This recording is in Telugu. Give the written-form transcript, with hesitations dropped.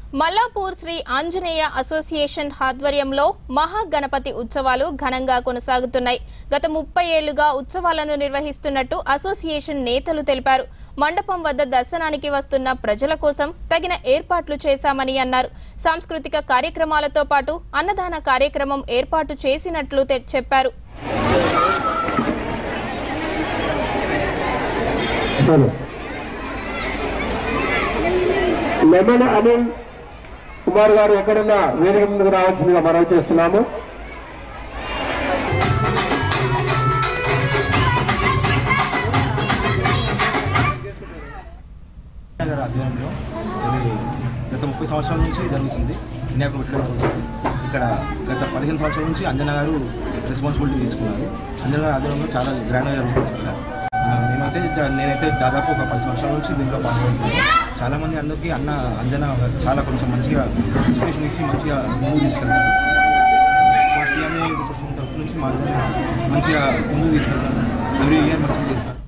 మల్లాపూర్ శ్రీ ఆంజనేయ అసోసియేషన్ ఆధ్వర్యంలో మహాగణపతి ఉత్సవాలు ఘనంగా కొనసాగుతున్నాయి. గత 30 ఏళ్లుగా ఉత్సవాలను నిర్వహిస్తున్నట్టు అసోసియేషన్ నేతలు తెలిపారు. మండపం వద్ద దర్శనానికి వస్తున్న ప్రజల కోసం తగిన ఏర్పాట్లు చేశామని అన్నారు. సాంస్కృతిక కార్యక్రమాలతో పాటు అన్నదాన కార్యక్రమం ఏర్పాటు చేసినట్లు చెప్పారు. కుమార్ గారు ఎక్కడున్నా వేదిక ముందుకు రావాల్సిందిగా మనవి చేస్తున్నాము. ఆధ్వర్యంలో గత 30 సంవత్సరాల నుంచి జరుగుతుంది. వినాయకుడు పెట్టడం జరుగుతుంది. ఇక్కడ గత 15 సంవత్సరాల నుంచి అంజన గారు రెస్పాన్సిబిలిటీ తీసుకున్నారు. అంజన గారు ఆధ్వర్యంలో చాలా గ్రాండ్గా జరుగుతుంది. ఇక్కడ నేనైతే దాదాపు ఒక 10 సంవత్సరాల నుంచి దీంట్లో పాల్గొంటున్నాను. చాలామంది అందరికీ అంజన చాలా కొంచెం మంచిగా ఇన్స్పిరేషన్ ఇచ్చి మంచిగా ముందుకు తీసుకెళ్తారు. మా శ్రీ ఆంజనేయ అసోసియేషన్ తరఫు నుంచి మా అందరినీ మంచిగా ముందుకు తీసుకెళ్తారు. ఎవ్రీ ఇయర్ మంచిగా చేస్తారు.